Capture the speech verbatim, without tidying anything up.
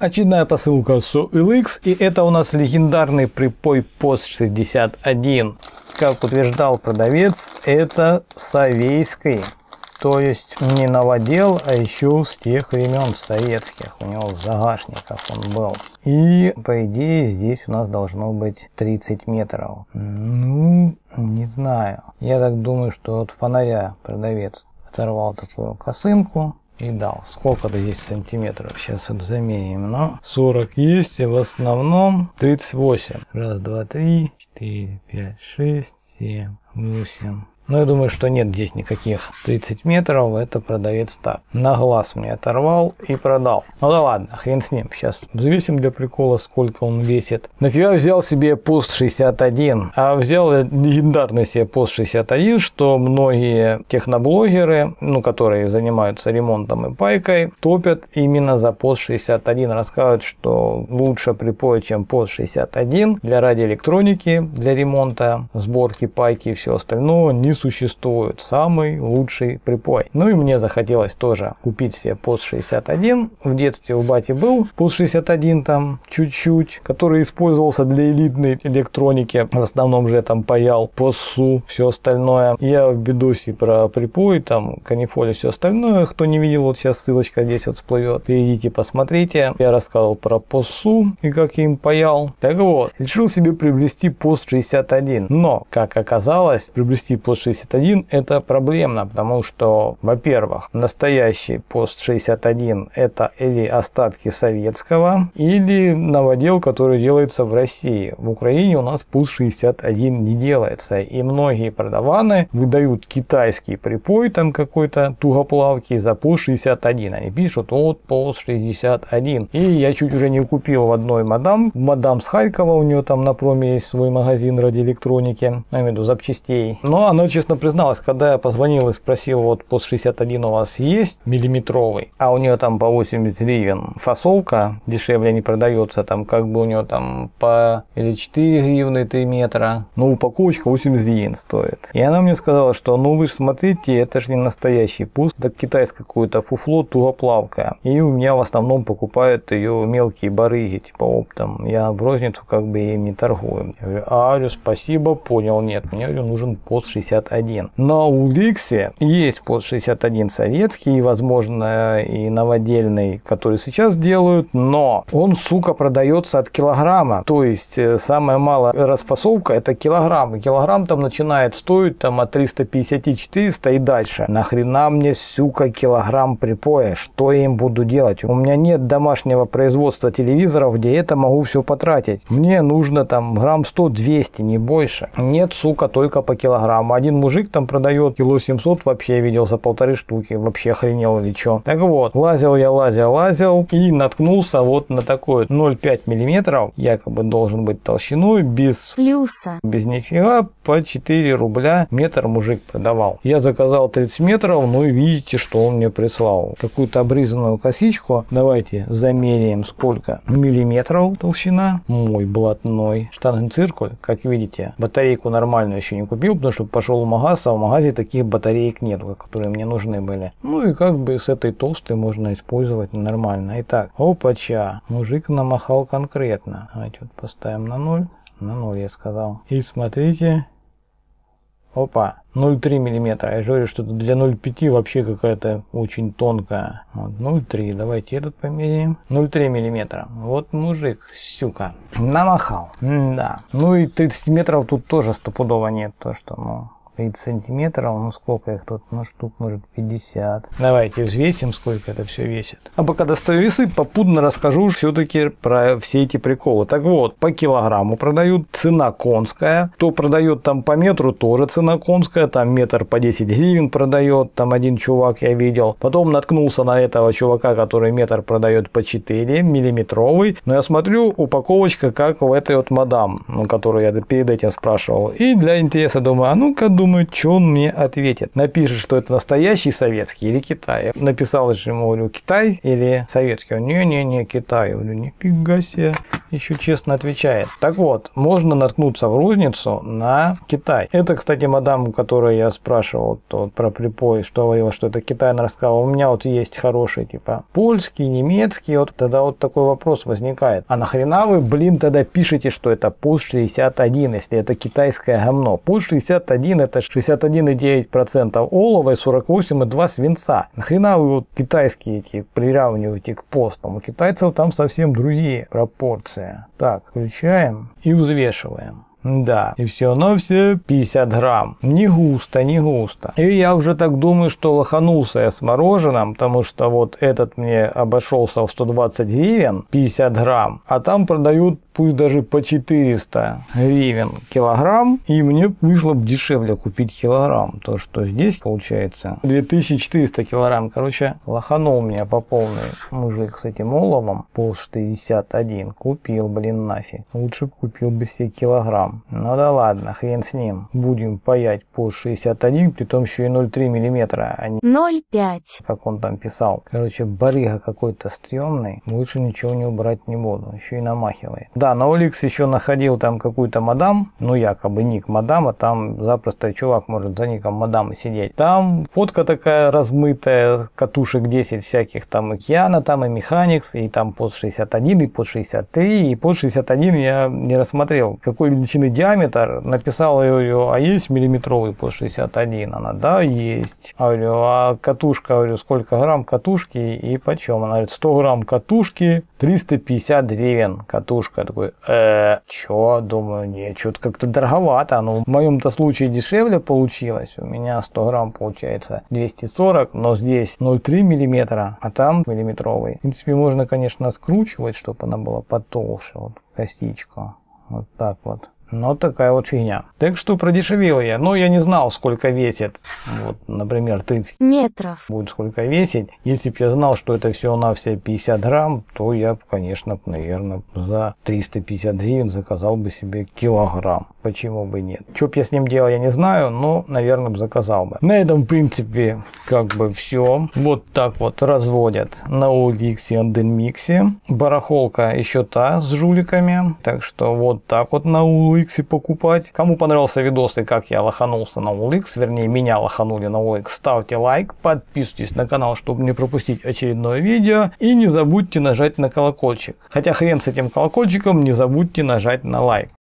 Очередная посылка с о эл икс, и это у нас легендарный припой пост шестьдесят один. Как утверждал продавец, это советский, то есть не новодел, а еще с тех времен советских, у него в загашниках он был. И по идее здесь у нас должно быть тридцать метров. Ну, не знаю. Я так думаю, что от фонаря продавец оторвал такую косынку и дал. Сколько-то здесь сантиметров, сейчас это замерим. Но сорок есть, и в основном тридцать восемь. Раз, два, три, четыре, пять, шесть, семь, восемь. Но я думаю, что нет здесь никаких тридцать метров, это продавец так. На глаз мне оторвал и продал. Ну да ладно, хрен с ним. Сейчас взвесим для прикола, сколько он весит. Нафига взял себе пост шестьдесят один? А взял легендарный себе пост шестьдесят один, что многие техноблогеры, ну, которые занимаются ремонтом и пайкой, топят именно за пост шестьдесят один. Рассказывают, что лучше припой, чем пост шестьдесят один для радиоэлектроники, для ремонта, сборки пайки и все остальное не существует. Самый лучший припой. Ну и мне захотелось тоже купить себе пост шестьдесят один. В детстве у бати был пост шестьдесят один там чуть-чуть, который использовался для элитной электроники. В основном же я там паял посу, все остальное. Я в видосе про припой, там канифоли, все остальное. Кто не видел, вот сейчас ссылочка здесь вот всплывет. Перейдите, посмотрите. Я рассказывал про посу и как я им паял. Так вот, решил себе приобрести пост шестьдесят один. Но, как оказалось, приобрести пост шестьдесят один это проблемно, потому что, во-первых, настоящий пост шестьдесят один это или остатки советского, или новодел, который делается в России. В Украине у нас пост шестьдесят один не делается, и многие продаваны выдают китайский припой, там какой-то тугоплавкий, за пост шестьдесят один. Они пишут вот пост шестьдесят один. И я чуть уже не купил в одной мадам. Мадам с Харькова, у нее там на проме есть свой магазин радиоэлектроники, я имею в виду запчастей. Но она честно призналась, когда я позвонил и спросил, вот пост шестьдесят один у вас есть миллиметровый, а у нее там по восемьдесят гривен фасовка, дешевле не продается, там как бы у нее там по или четыре гривны три метра, но упаковочка восемьдесят гривен стоит. И она мне сказала, что ну вы же смотрите, это же не настоящий пост, так китайское какое-то фуфло тугоплавкое, и у меня в основном покупают ее мелкие барыги, типа оптом, я в розницу как бы им не торгую. Я говорю, а, говорю, спасибо, понял, нет, мне говорю, нужен пост шестьдесят один. На о эл икс есть пост шестьдесят один советский, возможно, и новодельный, который сейчас делают, но он, сука, продается от килограмма. То есть, самая малая расфасовка это килограмм. И килограмм там начинает стоить там от триста пятьдесят - четыреста и дальше. Нахрена мне, сука, килограмм припоя? Что я им буду делать? У меня нет домашнего производства телевизоров, где это могу все потратить. Мне нужно там грамм сто - двести, не больше. Нет, сука, только по килограмму. Один мужик там продает кило семьсот, вообще я видел за полторы штуки, вообще охренел или что. Так вот, лазил я, лазил, лазил и наткнулся вот на такой ноль целых пять миллиметров, якобы должен быть толщиной, без плюса, без нифига, по четыре рубля метр мужик продавал. Я заказал тридцать метров, ну и видите, что он мне прислал. Какую-то обрезанную косичку. Давайте замеряем, сколько миллиметров толщина. Мой блатной штангенциркуль, как видите, батарейку нормальную еще не купил, потому что пошел в магаз, а в магазе таких батареек нет, которые мне нужны были. Ну и как бы с этой толстой можно использовать нормально. Итак, опача, мужик намахал конкретно. Давайте вот поставим на ноль. На ноль я сказал. И смотрите. Опа, ноль целых три миллиметра. Я же говорю, что для ноль целых пять вообще какая-то очень тонкая. Вот, ноль целых три. Давайте этот померяем. ноль целых три миллиметра. Вот мужик, сюка, намахал. М-да. Ну и тридцать метров тут тоже стопудово нет. То, что, ну... тридцать сантиметров, ну сколько их тут, ну штук может пятьдесят. Давайте взвесим, сколько это все весит. А пока достаю весы, попутно расскажу все-таки про все эти приколы. Так вот, по килограмму продают, цена конская. Кто продает там по метру, тоже цена конская, там метр по десять гривен продает, там один чувак я видел. Потом наткнулся на этого чувака, который метр продает по четыре, миллиметровый. Но я смотрю, упаковочка как в этой вот мадам, ну, которую я перед этим спрашивал. И для интереса думаю, а ну-ка, думаю, что он мне ответит. Напишет, что это настоящий советский или Китай. Написал же ему, говорю, Китай или советский. Он, не-не-не, Китай. Я говорю, нифига себе. еще честно отвечает. Так вот, можно наткнуться в розницу на Китай. Это, кстати, мадам, у которой я спрашивал то, про припой, что говорила, что это Китай, она рассказала, у меня вот есть хорошие, типа, польский, немецкий, вот тогда вот такой вопрос возникает. А нахрена вы, блин, тогда пишете, что это пост шестьдесят один, если это китайское говно? Пост шестьдесят один это шестьдесят один и девять десятых процента олова и сорок восемь и два десятых свинца. Нахрена вы вот китайские эти приравниваете к постам? У китайцев там совсем другие пропорции. Так, включаем и взвешиваем. Да, и все равно все пятьдесят грамм. Не густо, не густо. И я уже так думаю, что лоханулся я с мороженым, потому что вот этот мне обошелся в сто двадцать гривен, пятьдесят грамм, а там продают пусть даже по четыреста гривен килограмм, и мне вышло бы дешевле купить килограмм. То, что здесь получается две тысячи четыреста килограмм. Короче, лоханул меня по полной мужик с этим оловом, пол шестьдесят один. Купил, блин, нафиг. Лучше бы купил бы себе килограмм. Ну да ладно, хрен с ним. Будем паять по шестьдесят один, при том еще и ноль целых три миллиметра, а не ноль целых пять. Как он там писал. Короче, барыга какой-то стрёмный. Лучше ничего не убрать не буду. Еще и намахивает. Да, на Оликс еще находил там какую-то мадам, ну якобы ник мадама, там запросто чувак может за ником мадамы сидеть. Там фотка такая размытая, катушек десять всяких, там и Киана, там и Механикс, и там под шестьдесят один, и под шестьдесят три, и под шестьдесят один я не рассмотрел, какой величины диаметр. Написал я говорю, а есть миллиметровый под шестьдесят один? Она, да, есть. А говорю, а катушка, говорю, сколько грамм катушки и почем? Она говорит, сто грамм катушки, триста пятьдесят гривен катушка. Такой, э, чё? Думаю, нет, что-то как-то дороговато. Ну, в моем-то случае дешевле получилось. У меня сто грамм получается двести сорок, но здесь ноль целых три миллиметра, а там миллиметровый. В принципе, можно, конечно, скручивать, чтобы она была потолще, вот, косичку. Вот так вот. Но такая вот фигня. Так что продешевил я. Но я не знал, сколько весит. Вот, например, тридцать метров. Будет сколько весить. Если бы я знал, что это всего-навсего пятьдесят грамм, то я, конечно, наверное, за триста пятьдесят гривен заказал бы себе килограмм. Почему бы нет? Что бы я с ним делал, я не знаю, но, наверное, бы заказал бы. На этом, в принципе, как бы все. Вот так вот разводят на Оликсе, Анденмиксе. Барахолка еще та с жуликами. Так что вот так вот на Оликсе покупать. Кому понравился видос и как я лоханулся на Оликс, вернее, меня лоханули на Оликс, ставьте лайк, подписывайтесь на канал, чтобы не пропустить очередное видео. И не забудьте нажать на колокольчик. Хотя хрен с этим колокольчиком, не забудьте нажать на лайк.